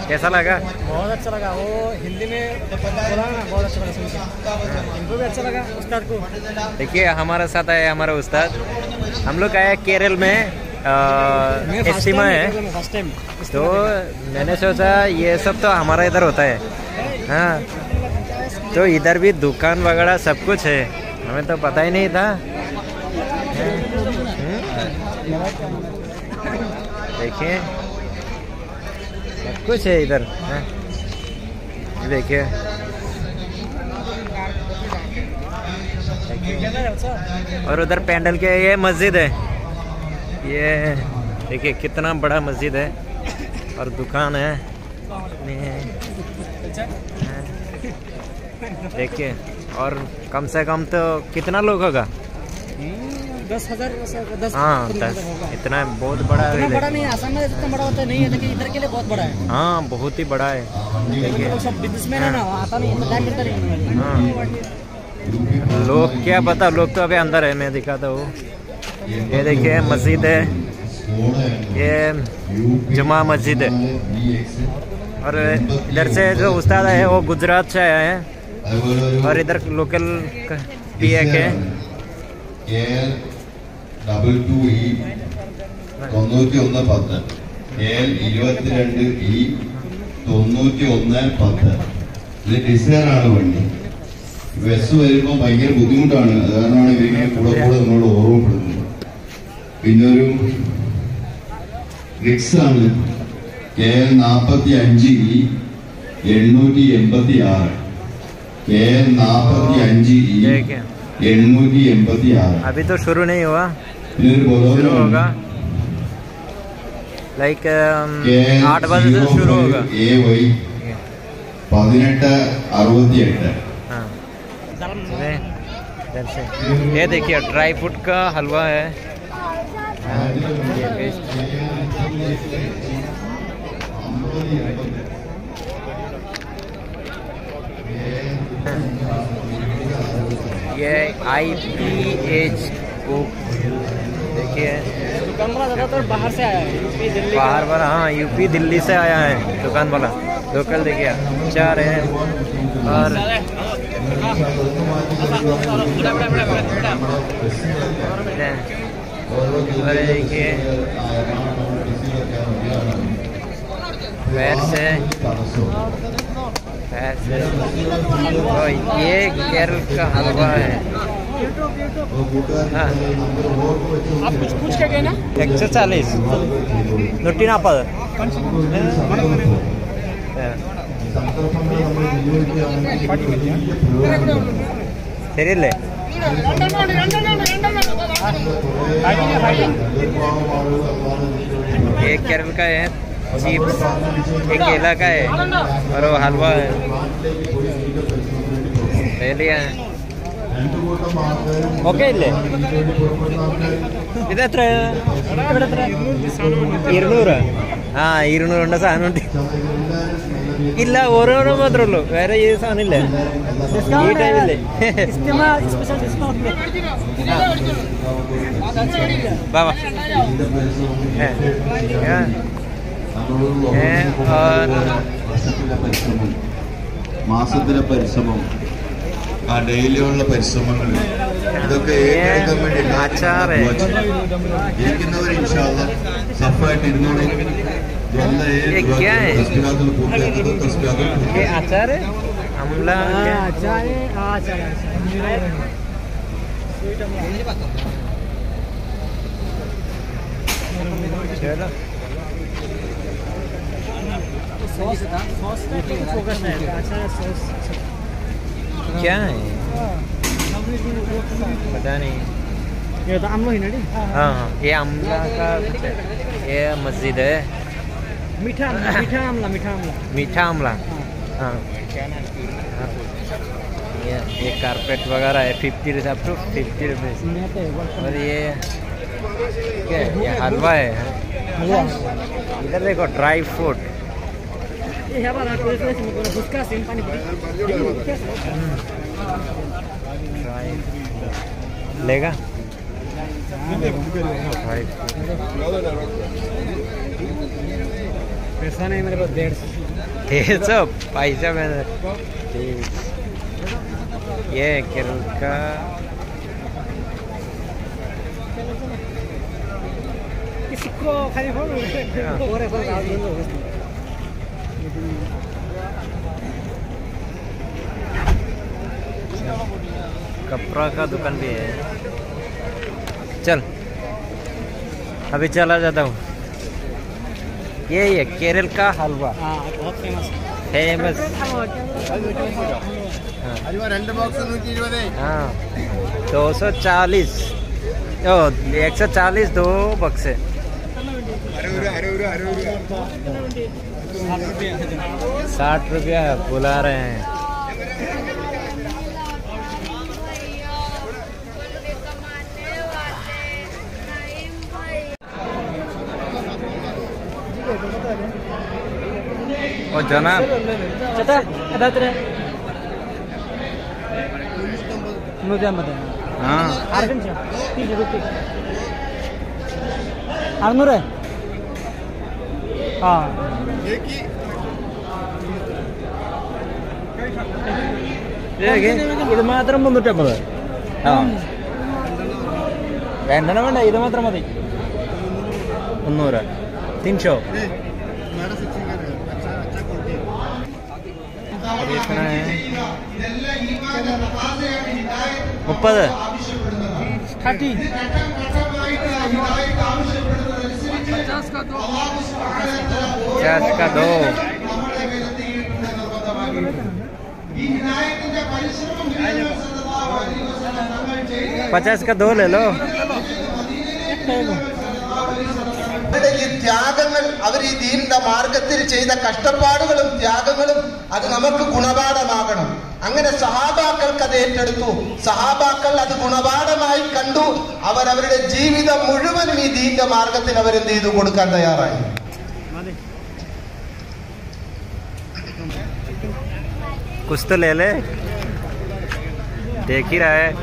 कैसा लगा? बहुत अच्छा लगा। वो हिंदी में बोला ना, बहुत अच्छा लगा सुन के। इनको भी अच्छा लगा उस्ताद को। देखिए हमारे साथ आए हमारे उस्ताद। हम लोग आए केरल में इस्तीमा है, फर्स्ट टाइम। तो मैंने सोचा ये सब तो हमारा इधर होता है। हाँ, तो इधर भी दुकान वगैरह सब कुछ है, हमें तो पता ही नहीं था। देखिए सब कुछ है इधर। ये देखिए और उधर पैंडल के ये मस्जिद है। ये देखिए कितना बड़ा मस्जिद है और दुकान है। देखिए और कम से कम तो कितना लोग होगा? 10,000। हाँ 10, इतना बहुत बड़ा है। बड़ा नहीं है, आसाम में जितना बड़ा होता है नहीं है, लेकिन इधर के लिए बहुत बड़ा है। हाँ बहुत ही बड़ा है। देखिए सब बिजनेसमैन है ना, आता नहीं, टाइम मिलता नहीं। हाँ लोग क्या पता, लोग तो अभी अंदर है, मैं दिखाता हूँ। ये देखिए मस्जिद है, ये जुमा मस्जिद है। और इधर से जो उस्ताद है वो गुजरात से आया है और इधर लोकल भी एक है। KL22E 9110 KL22E 9110 ഇത് ഡിസൈനാണ് വണ്ടി. ബസ് വരുമ്പോൾ ഭയങ്കര ബുദ്ധിമുട്ടാണ്, അതുകാരണമാണ് ഇവരിങ്ങനെ കൂടെ നമ്മളോട് ഓർമ്മപ്പെടുന്നത്. പിന്നെ ഒരു റിക്സാണ് KL45E 886 KL45E 886. अभी तो शुरू नहीं हुआ, शुरू होगा लाइक 8 बजे से शुरू होगा। हाँ ये देखिए ड्राई फ्रूट का हलवा है। ये IPH देखिए दुकान वाला ज़्यादातर बाहर से आया है, यूपी दिल्ली। बाहर वाला, हाँ यूपी दिल्ली से आया है दुकान वाला। लोकल देखिए चार है और देखिए पैर से तो ये केरल का हलवा है। हाँ आप कुछ पूछ के गए ना? 140 नोटी ना पद ശരിയല്ലേ? एक केरल का है चिप्स, एक केला का है और वो हलवा है। ഓക്കെ ഇല്ലേ? ഇതെത്ര? 200. ആ 200 സാധനം ഇല്ല, ഓരോരോ മാത്രമേ ഉള്ളൂ, വേറെ ഈ സാധനം ഇല്ല ഈ ടൈമില്ലേ. മാസത്തിലെ പരിശ്രമം, ആ ഡെയിലിയുള്ള പരിശ്രമങ്ങൾ, ഇതൊക്കെ ഏറ്റെടുക്കാൻ വേണ്ടി ഇരിക്കുന്നവർ ഇൻഷാ അല്ലാഹ് സഫായിട്ട് ഇരുന്നോളൂ. क्या है पता नहीं। ये तो अमला ही ना? हाँ हाँ ये अमला का ये मस्जिद है। मीठा अमला। हाँ ये कारपेट वगैरह है 50 रुपये अप टू 50 रुपीज़। और ये क्या है? ये हलवा है। इधर देखो ड्राई फ्रूट। लेगा पैसा नहीं मेरे पास 150 पैसा मैंने ये केरल का किसी को खाली हो कपड़ा का दुकान भी है। चल अभी चला जाता हूँ। ये केरल का हलवा बहुत फेमस फेमस। हाँ 240 140 2 बक्से 60 रुपया बुला रहे हैं। ओ जनाब चाचा ada tere Nudian bata हाँ hargan cha 30 rupees 600 हाँ ഇത് മാത്രം 350. ആ വേണ്ട വേണ്ട ഇത് മാത്രം മതി 300 300 30 50 का 2 50 का 2 ले लो। ഈ ത്യാഗങ്ങൾ അവർ ഈ ദീനിന്റെ മാർഗത്തിൽ ചെയ്ത കഷ്ടപ്പാടുകളും ത്യാഗങ്ങളും അത് നമുക്ക് ഗുണപാഠമാകണം. അങ്ങനെ സഹാബാക്കൾക്ക് അത് ഏറ്റെടുത്തു. സഹാബാക്കൾ അത് ഗുണപാഠമായി കണ്ടു. അവരവരുടെ ജീവിതം മുഴുവനും ഈ ദീനിന്റെ മാർഗത്തിൽ അവരെന്ത് ചെയ്തു കൊടുക്കാൻ തയ്യാറായി. कुछ तो ले ले, देख ही रहा है।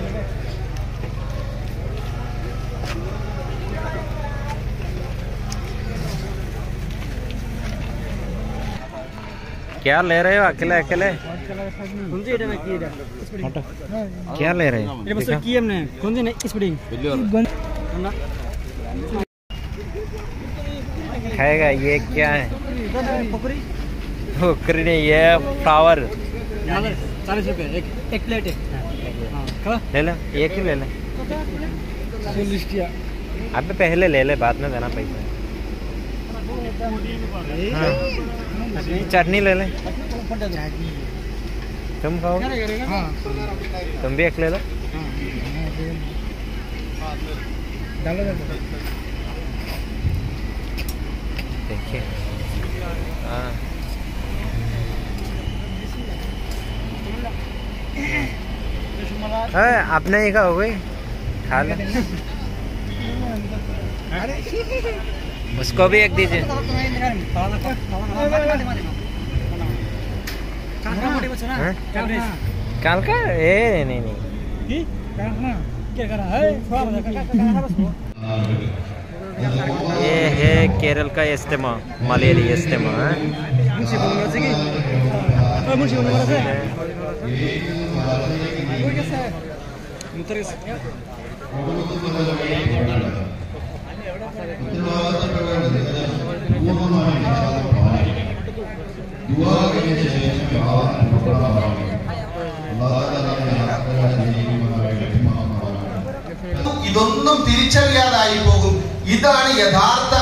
क्या ले रहे हो अकेले अकेले? क्या ले रहे हो? खाएगा ये क्या है? पोखरी नहीं, ये फ्लावर 40 रुपए एक प्लेट है। ले ले, एक ही ले ले। अबे पहले ले ले, बाद में देना पैसा। हाँ। चटनी ले ले। तुम खाओगे? तुम भी एक ले लो। देखिए, हाँ आपने ही खा हो गई, खा लो। उसको भी एक दीजिए। काल का नहीं ये है केरल का इस्तेमा, मलेरी इस्तेमा है। ഇതൊന്നും തിരിച്ചറിയാതായി പോകും. ഇതാണ് യഥാർത്ഥ